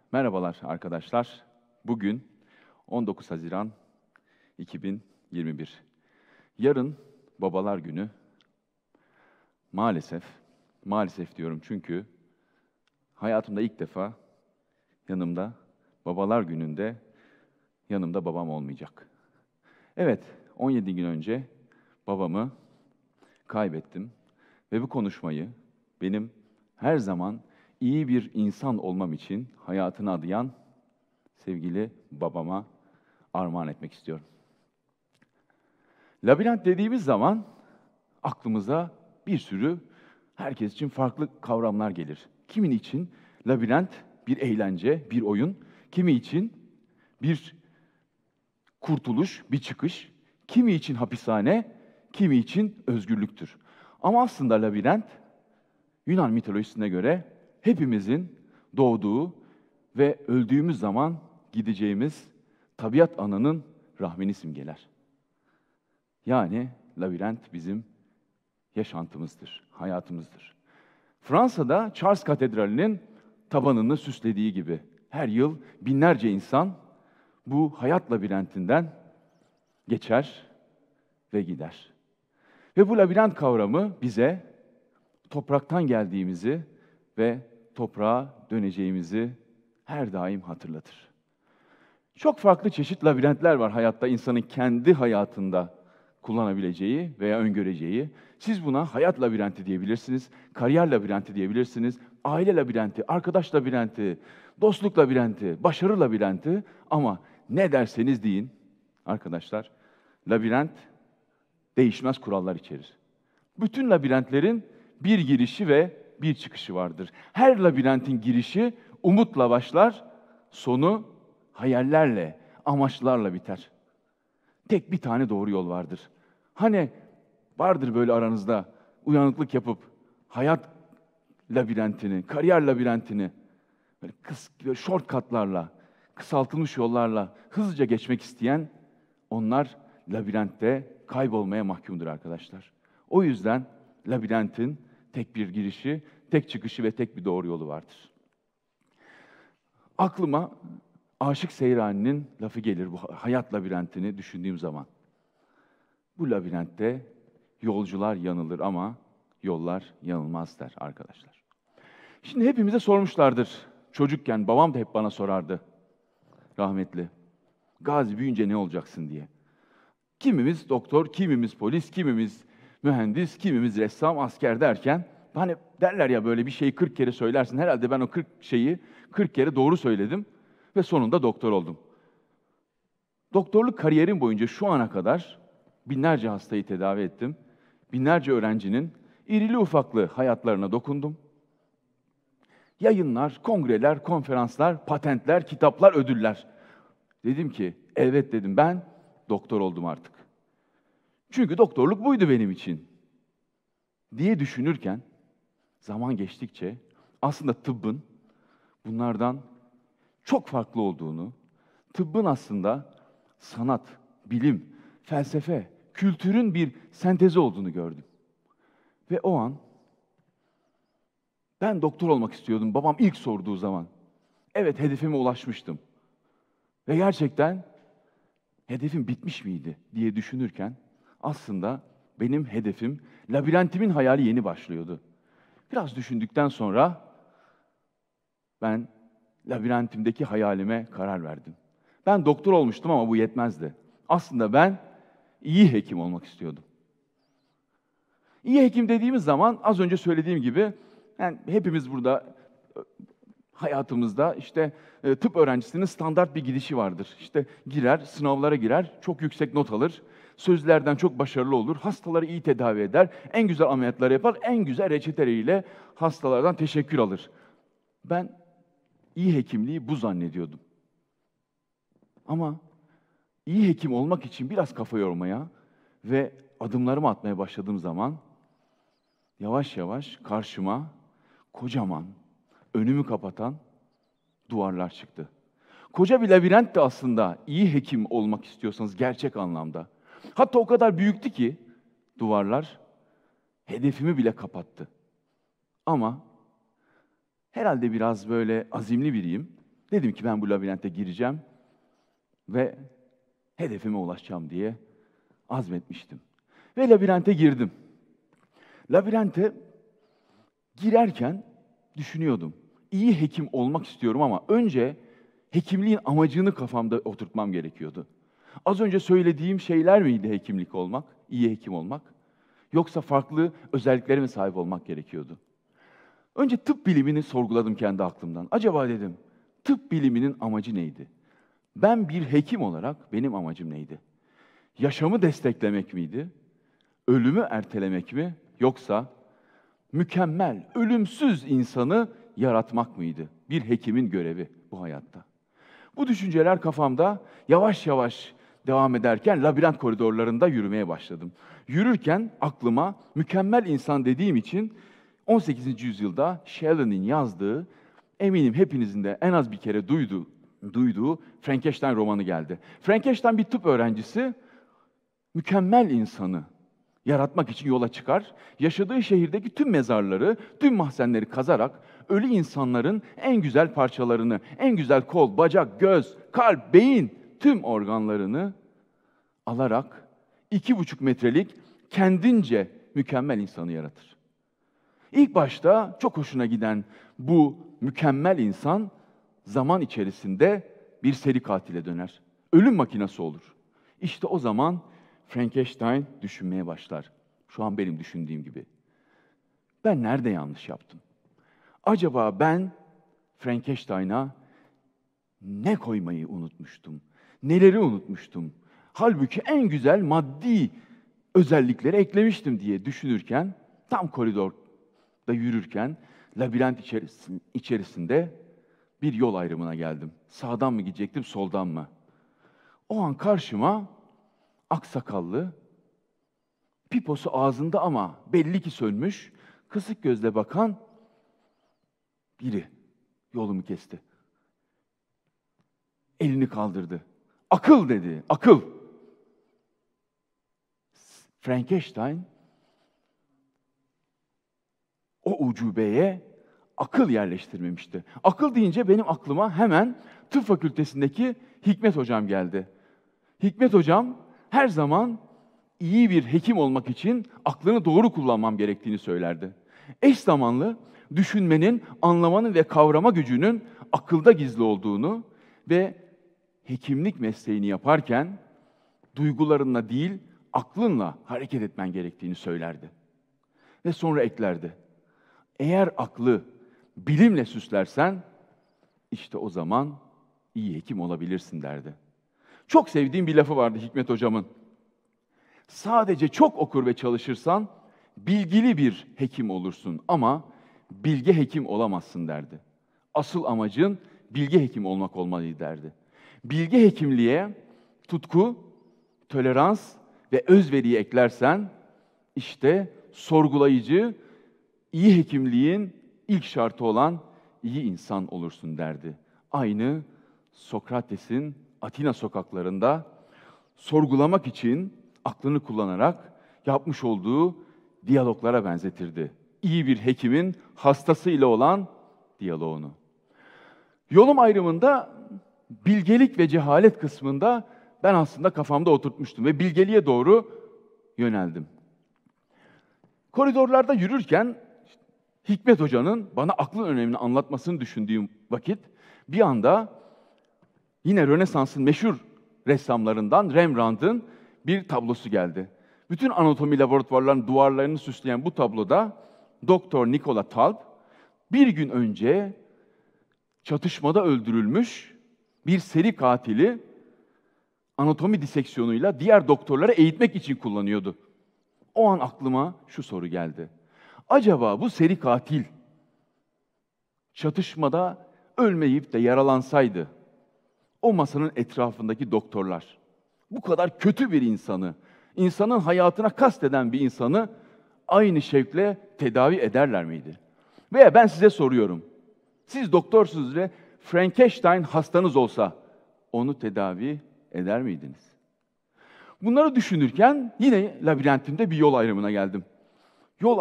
Merhabalar arkadaşlar. Bugün 19 Haziran 2021. Yarın Babalar Günü. Maalesef diyorum çünkü hayatımda ilk defa yanımda Babalar Günü'nde yanımda babam olmayacak. Evet, 17 gün önce babamı kaybettim ve bu konuşmayı benim her zaman iyi bir insan olmam için hayatını adayan sevgili babama armağan etmek istiyorum. Labirent dediğimiz zaman aklımıza bir sürü herkes için farklı kavramlar gelir. Kimin için labirent bir eğlence, bir oyun, kimi için bir kurtuluş, bir çıkış, kimi için hapishane, kimi için özgürlüktür. Ama aslında labirent Yunan mitolojisine göre hepimizin doğduğu ve öldüğümüz zaman gideceğimiz tabiat ananın rahmini simgeler. Yani labirent bizim yaşantımızdır, hayatımızdır. Fransa'da Chartres Katedrali'nin tabanını süslediği gibi her yıl binlerce insan bu hayat labirentinden geçer ve gider. Ve bu labirent kavramı bize topraktan geldiğimizi ve toprağa döneceğimizi her daim hatırlatır. Çok farklı çeşit labirentler var hayatta, insanın kendi hayatında kullanabileceği veya öngöreceği. Siz buna hayat labirenti diyebilirsiniz, kariyer labirenti diyebilirsiniz, aile labirenti, arkadaş labirenti, dostluk labirenti, başarı labirenti, ama ne derseniz deyin arkadaşlar, labirent değişmez kurallar içerir. Bütün labirentlerin bir girişi ve bir çıkışı vardır. Her labirentin girişi umutla başlar, sonu hayallerle, amaçlarla biter. Tek bir tane doğru yol vardır. Hani vardır böyle aranızda uyanıklık yapıp hayat labirentini, kariyer labirentini böyle shortcutlarla, kısaltılmış yollarla hızlıca geçmek isteyen, onlar labirentte kaybolmaya mahkumdur arkadaşlar. O yüzden labirentin tek bir girişi, tek çıkışı ve tek bir doğru yolu vardır. Aklıma Aşık Seyrani'nin lafı gelir bu hayat labirentini düşündüğüm zaman. Bu labirentte yolcular yanılır ama yollar yanılmaz der arkadaşlar. Şimdi hepimize sormuşlardır. Çocukken babam da hep bana sorardı, rahmetli. Gazi büyüyünce ne olacaksın diye. Kimimiz doktor, kimimiz polis, kimimiz mühendis, kimimiz ressam, asker derken, hani derler ya böyle bir şeyi 40 kere söylersin. Herhalde ben o 40 şeyi 40 kere doğru söyledim ve sonunda doktor oldum. Doktorluk kariyerim boyunca şu ana kadar binlerce hastayı tedavi ettim. Binlerce öğrencinin irili ufaklı hayatlarına dokundum. Yayınlar, kongreler, konferanslar, patentler, kitaplar, ödüller. Dedim ki, evet dedim, ben doktor oldum artık. Çünkü doktorluk buydu benim için diye düşünürken, zaman geçtikçe aslında tıbbın bunlardan çok farklı olduğunu, tıbbın aslında sanat, bilim, felsefe, kültürün bir sentezi olduğunu gördüm. Ve o an ben doktor olmak istiyordum babam ilk sorduğu zaman. Evet, hedefime ulaşmıştım. Ve gerçekten hedefim bitmiş miydi diye düşünürken aslında benim hedefim, labirentimin hayali yeni başlıyordu. Biraz düşündükten sonra ben labirentimdeki hayalime karar verdim. Ben doktor olmuştum ama bu yetmezdi. Aslında ben iyi hekim olmak istiyordum. İyi hekim dediğimiz zaman az önce söylediğim gibi, yani hepimiz burada hayatımızda işte tıp öğrencisinin standart bir gidişi vardır. İşte girer, sınavlara girer, çok yüksek not alır, sözlerden çok başarılı olur, hastaları iyi tedavi eder, en güzel ameliyatları yapar, en güzel reçeteleriyle hastalardan teşekkür alır. Ben iyi hekimliği bu zannediyordum. Ama iyi hekim olmak için biraz kafa yormaya ve adımlarımı atmaya başladığım zaman yavaş yavaş karşıma kocaman, önümü kapatan duvarlar çıktı. Koca bir labirent de aslında iyi hekim olmak istiyorsanız gerçek anlamda. Hatta o kadar büyüktü ki duvarlar hedefimi bile kapattı. Ama herhalde biraz böyle azimli biriyim Dedim ki ben bu labirente gireceğim ve hedefime ulaşacağım diye azmetmiştim. Ve labirente girdim. Labirente girerken düşünüyordum. İyi hekim olmak istiyorum ama önce hekimliğin amacını kafamda oturtmam gerekiyordu. Az önce söylediğim şeyler miydi hekimlik olmak, iyi hekim olmak? Yoksa farklı özelliklere mi sahip olmak gerekiyordu? Önce tıp bilimini sorguladım kendi aklımdan. Acaba dedim, tıp biliminin amacı neydi? Ben bir hekim olarak benim amacım neydi? Yaşamı desteklemek miydi? Ölümü ertelemek mi? Yoksa mükemmel, ölümsüz insanı yaratmak mıydı? Bir hekimin görevi bu hayatta. Bu düşünceler kafamda yavaş yavaş devam ederken labirent koridorlarında yürümeye başladım. Yürürken aklıma mükemmel insan dediğim için 18. yüzyılda Shelley'nin yazdığı, eminim hepinizin de en az bir kere duyduğu Frankenstein romanı geldi. Frankenstein bir tıp öğrencisi, mükemmel insanı yaratmak için yola çıkar. Yaşadığı şehirdeki tüm mezarları, tüm mahzenleri kazarak ölü insanların en güzel parçalarını, en güzel kol, bacak, göz, kalp, beyin, tüm organlarını alarak 2,5 metrelik kendince mükemmel insanı yaratır. İlk başta çok hoşuna giden bu mükemmel insan zaman içerisinde bir seri katile döner. Ölüm makinesi olur. İşte o zaman Frankenstein düşünmeye başlar. Şu an benim düşündüğüm gibi. Ben nerede yanlış yaptım? Acaba ben Frankenstein'a ne koymayı unutmuştum? Neleri unutmuştum? Halbuki en güzel maddi özellikleri eklemiştim diye düşünürken, tam koridorda yürürken, labirent içerisinde bir yol ayrımına geldim. Sağdan mı gidecektim, soldan mı? O an karşıma aksakallı, piposu ağzında ama belli ki sönmüş, kısık gözle bakan biri yolumu kesti. Elini kaldırdı. Akıl dedi, akıl. Frankenstein o ucubeye akıl yerleştirmemişti. Akıl deyince benim aklıma hemen tıp fakültesindeki Hikmet hocam geldi. Hikmet hocam her zaman iyi bir hekim olmak için aklını doğru kullanmam gerektiğini söylerdi. Eş zamanlı düşünmenin, anlamanın ve kavrama gücünün akılda gizli olduğunu ve hekimlik mesleğini yaparken duygularınla değil, aklınla hareket etmen gerektiğini söylerdi. Ve sonra eklerdi. Eğer aklı bilimle süslersen, işte o zaman iyi hekim olabilirsin derdi. Çok sevdiğim bir lafı vardı Hikmet hocamın. Sadece çok okur ve çalışırsan bilgili bir hekim olursun ama bilge hekim olamazsın derdi. Asıl amacın bilge hekim olmak olmalıydı derdi. Bilge hekimliğe tutku, tolerans ve özveriyi eklersen işte sorgulayıcı, iyi hekimliğin ilk şartı olan iyi insan olursun derdi. Aynı Sokrates'in Atina sokaklarında sorgulamak için aklını kullanarak yapmış olduğu diyaloglara benzetirdi. İyi bir hekimin hastasıyla olan diyaloğunu. Yolum ayrımında bilgelik ve cehalet kısmında ben aslında kafamda oturtmuştum ve bilgeliğe doğru yöneldim. Koridorlarda yürürken Hikmet Hoca'nın bana aklın önemini anlatmasını düşündüğüm vakit bir anda yine Rönesans'ın meşhur ressamlarından Rembrandt'ın bir tablosu geldi. Bütün anatomi laboratuvarlarının duvarlarını süsleyen bu tabloda Doktor Nikola Talp bir gün önce çatışmada öldürülmüş bir seri katili anatomi diseksiyonuyla diğer doktorlara eğitmek için kullanıyordu. O an aklıma şu soru geldi. Acaba bu seri katil çatışmada ölmeyip de yaralansaydı, o masanın etrafındaki doktorlar bu kadar kötü bir insanı, insanın hayatına kasteden bir insanı aynı şevkle tedavi ederler miydi? Veya ben size soruyorum, siz doktorsunuz ve Frankenstein hastanız olsa onu tedavi eder miydiniz? Bunları düşünürken yine labirentimde bir yol ayrımına geldim. Yol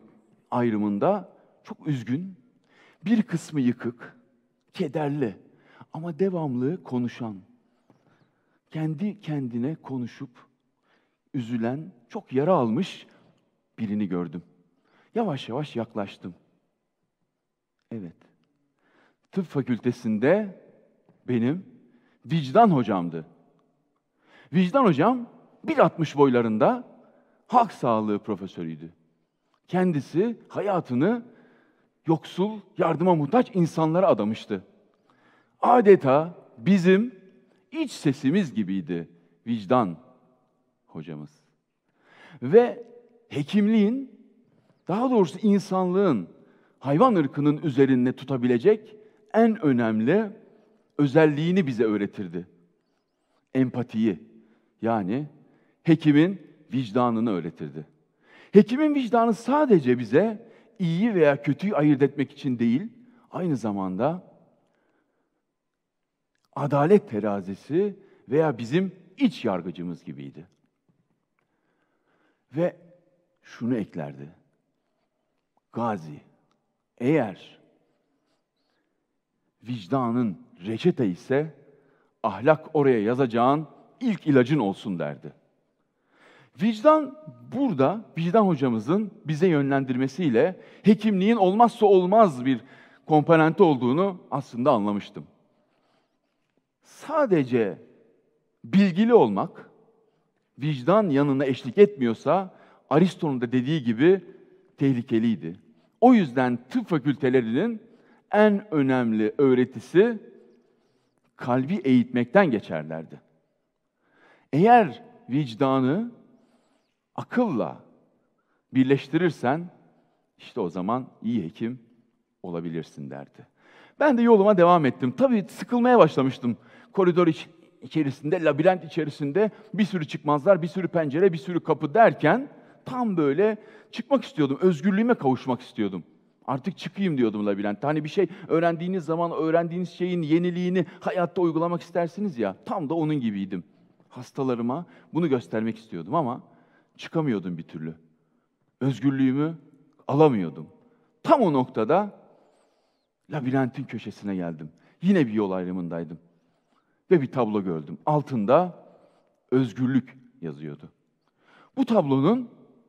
ayrımında çok üzgün, bir kısmı yıkık, kederli, Ama devamlı konuşan, kendi kendine konuşup üzülen, çok yara almış birini gördüm. Yavaş yavaş yaklaştım. Evet, tıp fakültesinde benim vicdan hocamdı. Vicdan hocam 1,60 boylarında halk sağlığı profesörüydü. Kendisi hayatını yoksul, yardıma muhtaç insanlara adamıştı. Adeta bizim iç sesimiz gibiydi vicdan hocamız. Ve hekimliğin, daha doğrusu insanlığın, hayvan ırkının üzerinde tutabilecek en önemli özelliğini bize öğretirdi. Empatiyi, yani hekimin vicdanını öğretirdi. Hekimin vicdanı sadece bize iyiyi veya kötüyü ayırt etmek için değil, aynı zamanda adalet terazisi veya bizim iç yargıcımız gibiydi. Ve şunu eklerdi. Gazi, eğer vicdanın reçete ise ahlak oraya yazacağın ilk ilacın olsun derdi. Vicdan burada, vicdan hocamızın bize yönlendirmesiyle hekimliğin olmazsa olmaz bir komponenti olduğunu aslında anlamıştım. Sadece bilgili olmak, vicdan yanına eşlik etmiyorsa, Aristo'nun da dediği gibi tehlikeliydi. O yüzden tıp fakültelerinin en önemli öğretisi kalbi eğitmekten geçerlerdi. Eğer vicdanı akılla birleştirirsen, işte o zaman iyi hekim olabilirsin derdi. Ben de yoluma devam ettim. Tabii sıkılmaya başlamıştım. Koridor içerisinde, labirent içerisinde bir sürü çıkmazlar, bir sürü pencere, bir sürü kapı derken tam böyle çıkmak istiyordum. Özgürlüğüme kavuşmak istiyordum. Artık çıkayım diyordum labirentte. Hani bir şey öğrendiğiniz zaman öğrendiğiniz şeyin yeniliğini hayatta uygulamak istersiniz ya. Tam da onun gibiydim. Hastalarıma bunu göstermek istiyordum ama çıkamıyordum bir türlü. Özgürlüğümü alamıyordum. Tam o noktada labirentin köşesine geldim. Yine bir yol ayrımındaydım. Ve bir tablo gördüm. Altında özgürlük yazıyordu. Bu tablonun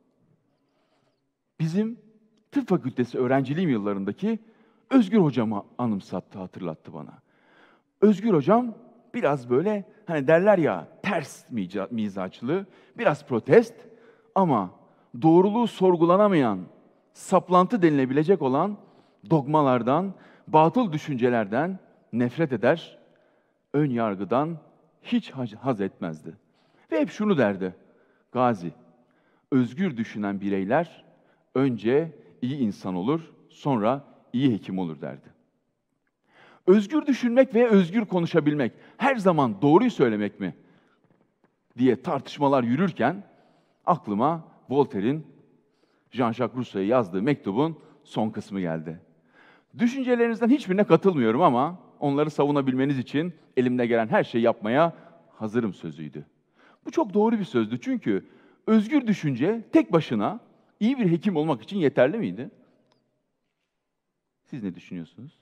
bizim tıp fakültesi öğrenciliğim yıllarındaki Özgür hocamı anımsattı, hatırlattı bana. Özgür hocam biraz böyle hani derler ya ters mizaçlı, biraz protest ama doğruluğu sorgulanamayan, saplantı denilebilecek olan dogmalardan, batıl düşüncelerden nefret eder, ön yargıdan hiç haz etmezdi. Ve hep şunu derdi, Gazi, özgür düşünen bireyler önce iyi insan olur, sonra iyi hekim olur derdi. Özgür düşünmek ve özgür konuşabilmek, her zaman doğruyu söylemek mi diye tartışmalar yürürken aklıma Voltaire'in Jean-Jacques Rousseau'ya yazdığı mektubun son kısmı geldi. Düşüncelerinizden hiçbirine katılmıyorum ama onları savunabilmeniz için elimde gelen her şeyi yapmaya hazırım sözüydü. Bu çok doğru bir sözdü çünkü özgür düşünce tek başına iyi bir hekim olmak için yeterli miydi? Siz ne düşünüyorsunuz?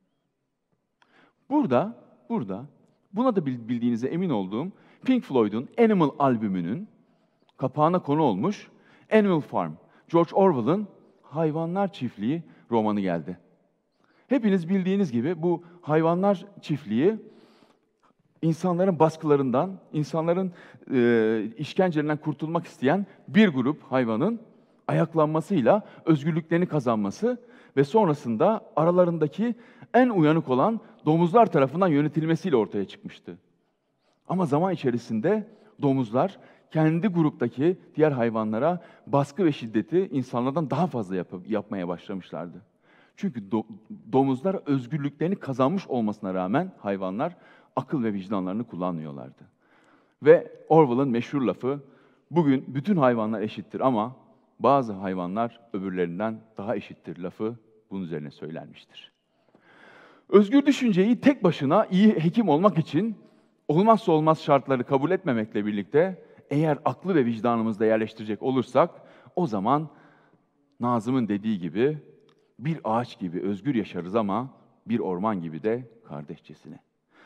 Burada buna da bildiğinize emin olduğum Pink Floyd'un Animal albümünün kapağına konu olmuş Animal Farm, George Orwell'ın Hayvanlar Çiftliği romanı geldi. Hepiniz bildiğiniz gibi bu hayvanlar çiftliği insanların baskılarından, insanların işkencelerinden kurtulmak isteyen bir grup hayvanın ayaklanmasıyla özgürlüklerini kazanması ve sonrasında aralarındaki en uyanık olan domuzlar tarafından yönetilmesiyle ortaya çıkmıştı. Ama zaman içerisinde domuzlar kendi gruptaki diğer hayvanlara baskı ve şiddeti insanlardan daha fazla yapmaya başlamışlardı. Çünkü domuzlar özgürlüklerini kazanmış olmasına rağmen hayvanlar akıl ve vicdanlarını kullanmıyorlardı. Ve Orwell'ın meşhur lafı, bugün bütün hayvanlar eşittir ama bazı hayvanlar öbürlerinden daha eşittir lafı bunun üzerine söylenmiştir. Özgür düşünceyi tek başına iyi hekim olmak için olmazsa olmaz şartları kabul etmemekle birlikte eğer aklı ve vicdanımızda yerleştirecek olursak o zaman Nazım'ın dediği gibi bir ağaç gibi özgür yaşarız ama bir orman gibi de kardeşçesine.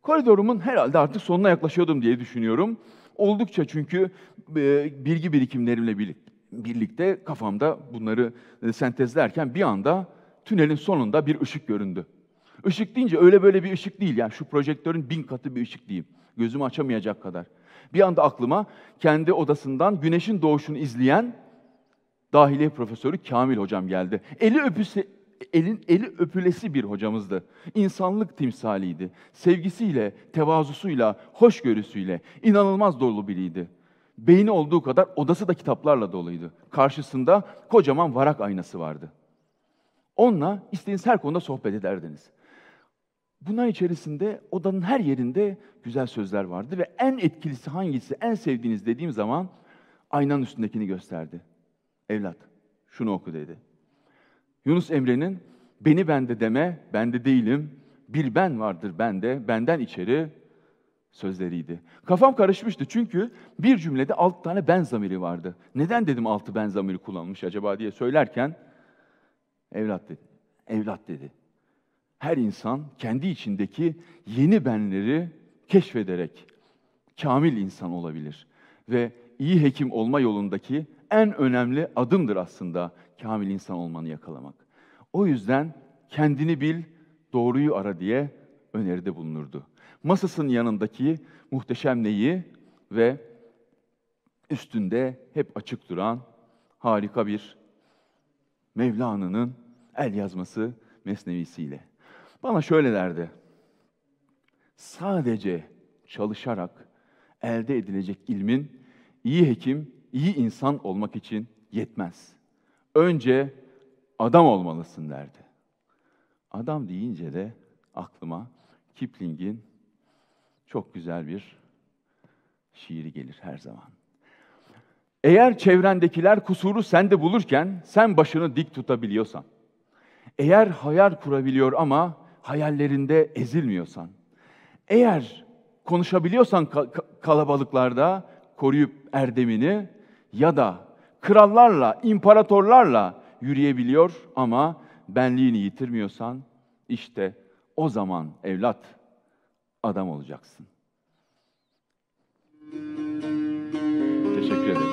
Koridorumun herhalde artık sonuna yaklaşıyordum diye düşünüyorum. Oldukça çünkü bilgi birikimlerimle birlikte kafamda bunları sentezlerken bir anda tünelin sonunda bir ışık göründü. Işık deyince öyle böyle bir ışık değil, yani şu projektörün 1000 katı bir ışık diyeyim. Gözümü açamayacak kadar. Bir anda aklıma kendi odasından güneşin doğuşunu izleyen dahiliye profesörü Kamil hocam geldi. Eli öpülesi bir hocamızdı. İnsanlık timsaliydi. Sevgisiyle, tevazusuyla, hoşgörüsüyle inanılmaz dolu biriydi. Beyni olduğu kadar odası da kitaplarla doluydu. Karşısında kocaman varak aynası vardı. Onunla istediğiniz her konuda sohbet ederdiniz. Bunların içerisinde odanın her yerinde güzel sözler vardı ve en etkilisi hangisi, en sevdiğiniz dediğim zaman aynanın üstündekini gösterdi. Evlat, şunu oku dedi. Yunus Emre'nin beni bende deme, bende değilim, bir ben vardır bende, benden içeri sözleriydi. Kafam karışmıştı çünkü bir cümlede 6 tane ben zamiri vardı. Neden dedim 6 ben zamiri kullanmış acaba diye söylerken, evlat dedi, evlat dedi. Her insan kendi içindeki yeni benleri keşfederek kamil insan olabilir. Ve iyi hekim olma yolundaki en önemli adımdır aslında kamil insan olmanı yakalamak. O yüzden kendini bil, doğruyu ara diye öneride bulunurdu. Masasının yanındaki muhteşem neyi ve üstünde hep açık duran harika bir Mevlana'nın el yazması mesnevisiyle. Bana şöyle derdi, sadece çalışarak elde edilecek ilmin iyi hekim, iyi insan olmak için yetmez. Önce adam olmalısın derdi. Adam deyince de aklıma Kipling'in çok güzel bir şiiri gelir her zaman. Eğer çevrendekiler kusuru sende bulurken sen başını dik tutabiliyorsan, eğer hayal kurabiliyor ama hayallerinde ezilmiyorsan, eğer konuşabiliyorsan kalabalıklarda koruyup erdemini ya da krallarla, imparatorlarla yürüyebiliyor ama benliğini yitirmiyorsan, işte o zaman evlat adam olacaksın. Teşekkür ederim.